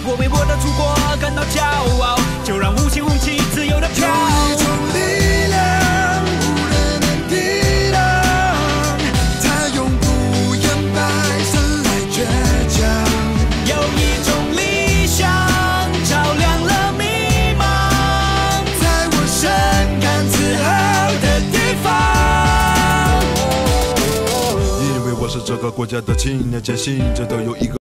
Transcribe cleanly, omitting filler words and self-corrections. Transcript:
我为我的祖国感到骄傲，就让五星红旗自由的飘。 有一种力量，无人能抵挡，它用不言败神来倔强。 有一种理想，照亮了迷茫， 在我深感自豪的地方。因为我是这个国家的青年，坚信着都有一个。